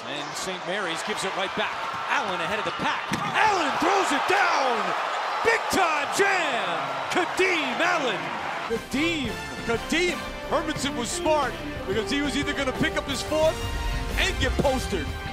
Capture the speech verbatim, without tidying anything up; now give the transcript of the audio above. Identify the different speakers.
Speaker 1: And Saint Mary's gives it right back. Allen ahead of the pack. Allen throws it down. Big time jam. Kadeem Allen.
Speaker 2: Kadeem. Kadeem. Hermanson was smart because he was either going to pick up his fourth and get postered.